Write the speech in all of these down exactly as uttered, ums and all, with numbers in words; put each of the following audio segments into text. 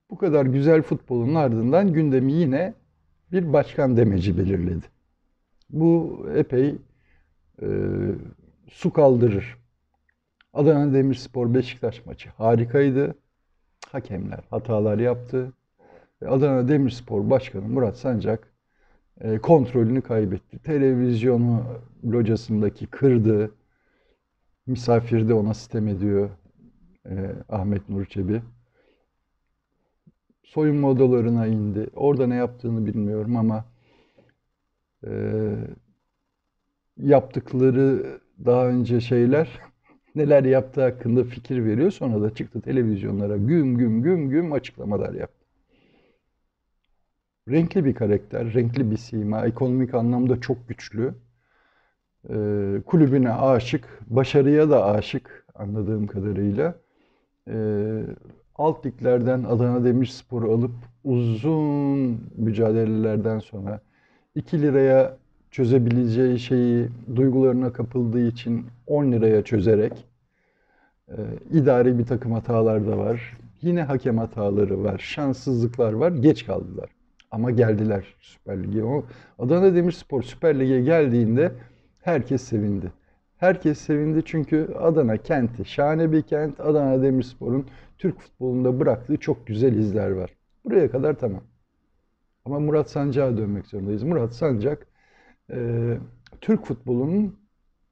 Bu kadar güzel futbolun ardından gündemi yine bir başkan demeci belirledi. Bu epey e, su kaldırır. Adana Demirspor Beşiktaş maçı harikaydı. Hakemler hatalar yaptı. Ve Adana Demirspor Başkanı Murat Sancak e, kontrolünü kaybetti. Televizyonu locasındaki kırdı. Misafir de ona sitem ediyor, e, Ahmet Nur Çebi. Soyunma odalarına indi. Orada ne yaptığını bilmiyorum ama e, yaptıkları daha önce şeyler neler yaptığı hakkında fikir veriyor. Sonra da çıktı televizyonlara güm güm güm güm açıklamalar yaptı. Renkli bir karakter, renkli bir sima, ekonomik anlamda çok güçlü. E, kulübüne aşık, başarıya da aşık anladığım kadarıyla. E, alt liglerden Adana Demirspor'u alıp uzun mücadelelerden sonra iki liraya çözebileceği şeyi duygularına kapıldığı için on liraya çözerek e, idari bir takım hatalar da var. Yine hakem hataları var, şanssızlıklar var. Geç kaldılar. Ama geldiler Süper Lig'e. O Adana Demirspor Süper Lig'e geldiğinde herkes sevindi. Herkes sevindi çünkü Adana kenti, şahane bir kent. Adana Demirspor'un Türk futbolunda bıraktığı çok güzel izler var. Buraya kadar tamam. Ama Murat Sancak'a dönmek zorundayız. Murat Sancak, e, Türk futbolunun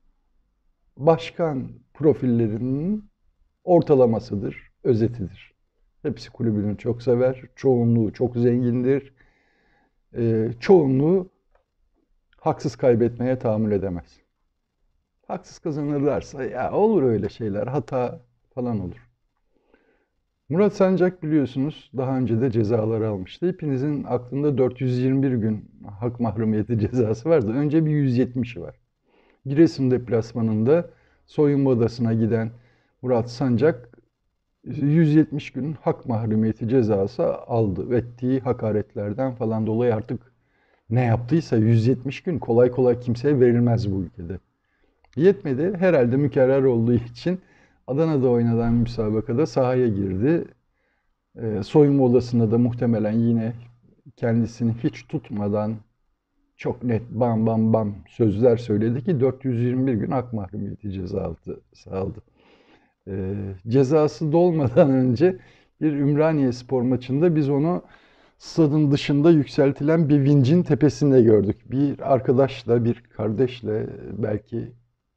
başkan profillerinin ortalamasıdır, özetidir. Hepsi kulübünü çok sever, çoğunluğu çok zengindir, e, çoğunluğu haksız kaybetmeye tahammül edemez. Haksız kazanırlarsa ya olur öyle şeyler, hata falan olur. Murat Sancak biliyorsunuz daha önce de cezalar almıştı. Hepinizin aklında dört yüz yirmi bir gün hak mahrumiyeti cezası vardı. Önce bir yüz yetmişi var. Giresun deplasmanında soyunma odasına giden Murat Sancak yüz yetmiş gün hak mahrumiyeti cezası aldı. Ettiği hakaretlerden falan dolayı artık ne yaptıysa yüz yetmiş gün kolay kolay kimseye verilmez bu ülkede. Yetmedi. Herhalde mükerrer olduğu için Adana'da oynanan müsabakada sahaya girdi. Ee, soyunma odasında da muhtemelen yine kendisini hiç tutmadan çok net bam bam bam sözler söyledi ki dört yüz yirmi bir gün hak mahrumiyeti cezası aldı. Ee, cezası dolmadan önce bir Ümraniye Spor maçında biz onu stadın dışında yükseltilen bir vincin tepesinde gördük. Bir arkadaşla, bir kardeşle belki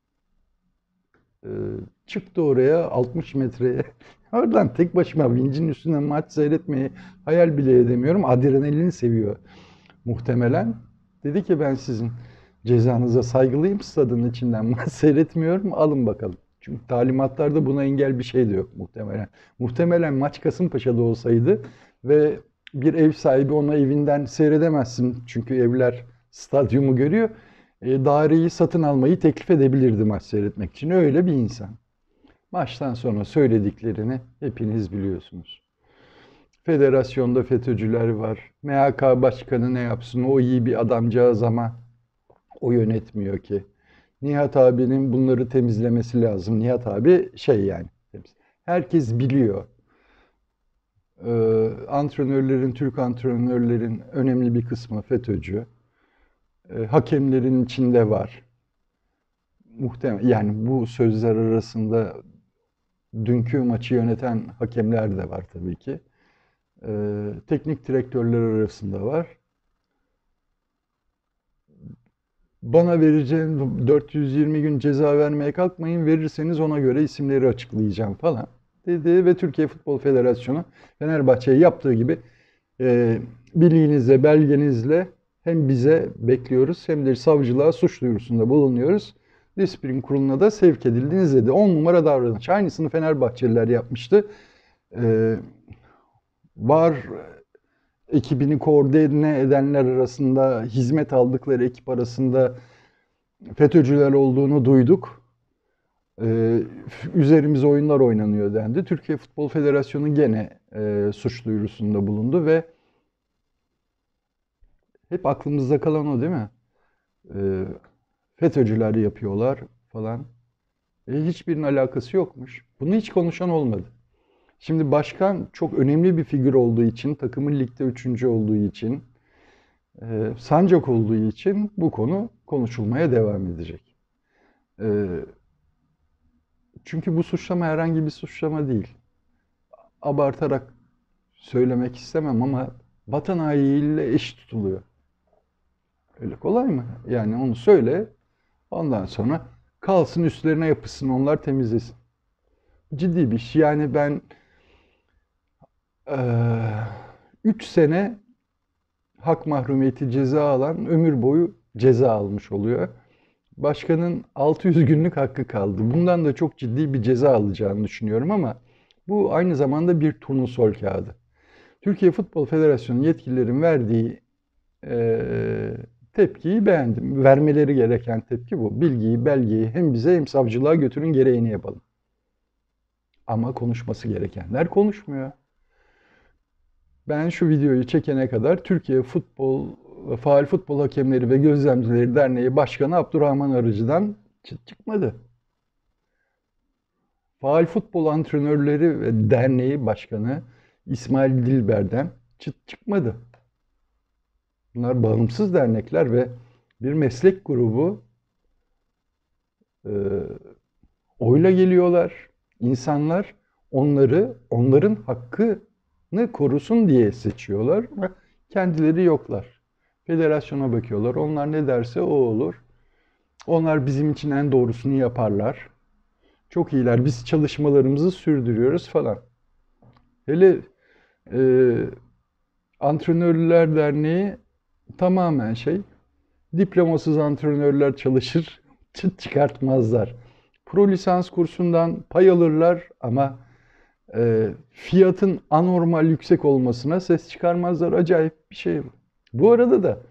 e, çıktı oraya altmış metreye. Oradan tek başıma vincin üstünde maç seyretmeyi hayal bile edemiyorum. Adrenalini seviyor muhtemelen. Dedi ki ben sizin cezanıza saygılıyım. Stadın içinden maç seyretmiyorum. Alın bakalım. Çünkü talimatlarda buna engel bir şey de yok muhtemelen. Muhtemelen maç Kasımpaşa'da olsaydı ve bir ev sahibi ona evinden seyredemezsin. Çünkü evler stadyumu görüyor. E, daireyi satın almayı teklif edebilirdi maç seyretmek için. Öyle bir insan. Maçtan sonra söylediklerini hepiniz biliyorsunuz. Federasyonda FETÖ'cüler var. M H K başkanı ne yapsın? O iyi bir adamcağız ama o yönetmiyor ki. Nihat abinin bunları temizlemesi lazım. Nihat abi şey yani. Herkes biliyor. Ee, antrenörlerin, Türk antrenörlerin önemli bir kısmı FETÖ'cü. Ee, hakemlerin içinde var. Muhtemelen yani bu sözler arasında dünkü maçı yöneten hakemler de var tabii ki. Ee, teknik direktörler arasında var. Bana vereceğin dört yüz yirmi gün ceza vermeye kalkmayın. Verirseniz ona göre isimleri açıklayacağım falan dedi ve Türkiye Futbol Federasyonu Fenerbahçe'ye yaptığı gibi e, birliğinizle, belgenizle hem bize bekliyoruz hem de savcılığa suç duyurusunda bulunuyoruz. Disiplin kuruluna da sevk edildiniz dedi. on numara davranış. Aynısını Fenerbahçeliler yapmıştı. E, var ekibini koordine edenler arasında, hizmet aldıkları ekip arasında FETÖ'cüler olduğunu duyduk. Ee, üzerimize oyunlar oynanıyor dendi. Türkiye Futbol Federasyonu gene e, suç duyurusunda bulundu ve hep aklımızda kalan o değil mi? Ee, FETÖ'cüler yapıyorlar falan. E, hiçbirinin alakası yokmuş. Bunu hiç konuşan olmadı. Şimdi başkan çok önemli bir figür olduğu için, takımın ligde üçüncü olduğu için, e, sancak olduğu için bu konu konuşulmaya devam edecek. E, çünkü bu suçlama herhangi bir suçlama değil. Abartarak söylemek istemem ama vatan hainiyle eş tutuluyor. Öyle kolay mı? Yani onu söyle, ondan sonra kalsın üstlerine yapışsın, onlar temizlesin. Ciddi bir iş. Yani ben üç sene hak mahrumiyeti ceza alan ömür boyu ceza almış oluyor. Başkanın altı yüz günlük hakkı kaldı. Bundan da çok ciddi bir ceza alacağını düşünüyorum ama bu aynı zamanda bir turnusol kağıdı. Türkiye Futbol Federasyonu yetkililerin verdiği e, tepkiyi beğendim. Vermeleri gereken tepki bu. Bilgiyi, belgeyi hem bize hem savcılığa götürün, gereğini yapalım. Ama konuşması gerekenler konuşmuyor. Ben şu videoyu çekene kadar Türkiye Futbol Faal Futbol Hakemleri ve Gözlemcileri Derneği Başkanı Abdurrahman Arıcı'dan çıt çıkmadı. Faal Futbol Antrenörleri ve Derneği Başkanı İsmail Dilber'den çıt çıkmadı. Bunlar bağımsız dernekler ve bir meslek grubu, e, oyla geliyorlar. İnsanlar onları, onların hakkını korusun diye seçiyorlar ve kendileri yoklar. Federasyona bakıyorlar. Onlar ne derse o olur. Onlar bizim için en doğrusunu yaparlar. Çok iyiler. Biz çalışmalarımızı sürdürüyoruz falan. Hele e, Antrenörler Derneği tamamen şey, diplomasız antrenörler çalışır, çıt çıkartmazlar. Pro lisans kursundan pay alırlar ama e, fiyatın anormal yüksek olmasına ses çıkarmazlar. Acayip bir şey bu. Bu arada da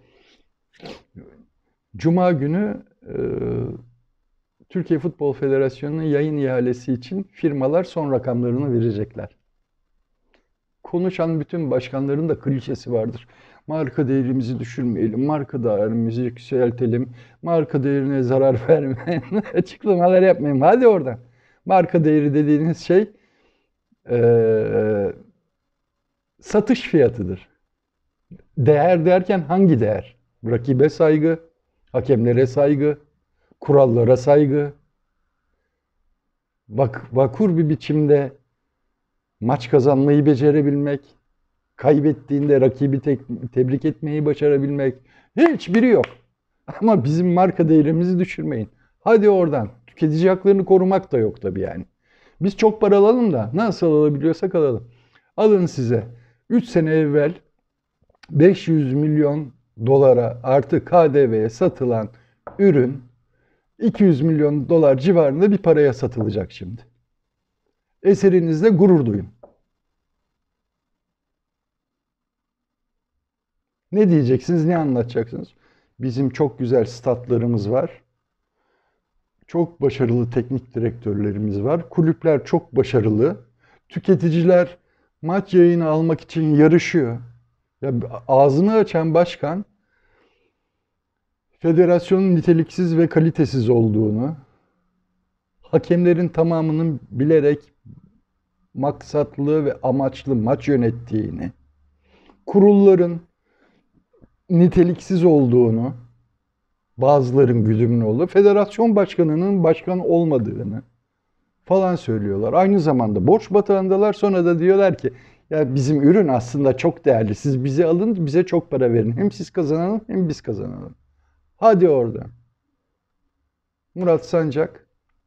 Cuma günü e, Türkiye Futbol Federasyonu'nun yayın ihalesi için firmalar son rakamlarını verecekler. Konuşan bütün başkanların da klişesi vardır. Marka değerimizi düşürmeyelim, marka değerimizi yükseltelim, marka değerine zarar vermeyin, açıklamalar yapmayın. Hadi oradan. Marka değeri dediğiniz şey e, satış fiyatıdır. Değer derken hangi değer? Rakibe saygı, hakemlere saygı, kurallara saygı, vak vakur bir biçimde maç kazanmayı becerebilmek, kaybettiğinde rakibi te tebrik etmeyi başarabilmek, hiçbiri yok. Ama bizim marka değerimizi düşürmeyin. Hadi oradan. Tüketici haklarını korumak da yok tabii yani. Biz çok para alalım da nasıl alabiliyorsak alalım. Alın size üç sene evvel beş yüz milyon dolara artı K D V'ye satılan ürün iki yüz milyon dolar civarında bir paraya satılacak şimdi. Eserinizle gurur duyun. Ne diyeceksiniz, ne anlatacaksınız? Bizim çok güzel statlarımız var. Çok başarılı teknik direktörlerimiz var. Kulüpler çok başarılı. Tüketiciler maç yayını almak için yarışıyor. Ya ağzını açan başkan federasyonun niteliksiz ve kalitesiz olduğunu, hakemlerin tamamının bilerek maksatlı ve amaçlı maç yönettiğini, kurulların niteliksiz olduğunu, bazıların güdümlü olduğu, federasyon başkanının başkan olmadığını falan söylüyorlar. Aynı zamanda borç batağındalar. Sonra da diyorlar ki ya bizim ürün aslında çok değerli. Siz bizi alın, bize çok para verin. Hem siz kazanalım hem biz kazanalım. Hadi oradan. Murat Sancak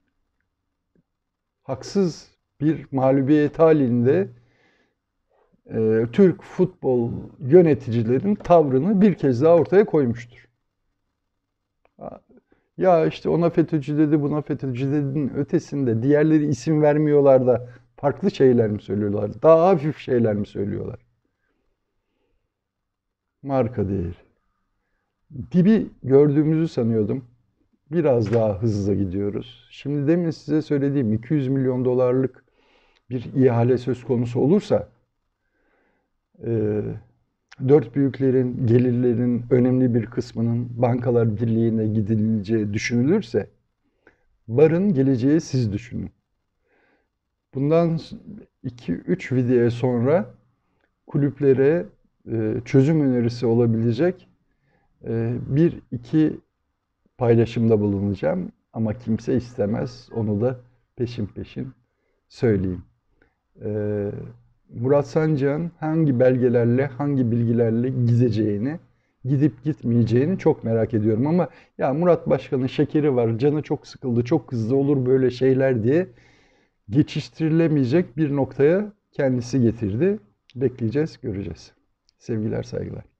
haksız bir mağlubiyet halinde e, Türk futbol yöneticilerin tavrını bir kez daha ortaya koymuştur. Ya işte ona FETÖ'cü dedi, buna FETÖ'cü dedinin ötesinde diğerleri isim vermiyorlar da farklı şeyler mi söylüyorlar? Daha hafif şeyler mi söylüyorlar? Marka değeri. Dibi gördüğümüzü sanıyordum. Biraz daha hızlı gidiyoruz. Şimdi demin size söylediğim iki yüz milyon dolarlık bir ihale söz konusu olursa e, dört büyüklerin gelirlerinin önemli bir kısmının Bankalar Birliği'ne gidileceği düşünülürse barın geleceği siz düşünün. Bundan iki üç video sonra kulüplere e, çözüm önerisi olabilecek e, bir iki paylaşımda bulunacağım. Ama kimse istemez. Onu da peşin peşin söyleyeyim. E, Murat Sancak'ın hangi belgelerle, hangi bilgilerle gideceğini, gidip gitmeyeceğini çok merak ediyorum. Ama ya Murat Başkan'ın şekeri var, canı çok sıkıldı, çok kızdı, olur böyle şeyler diye geçiştirilemeyecek bir noktaya kendisi getirdi. Bekleyeceğiz, göreceğiz. Sevgiler, saygılar.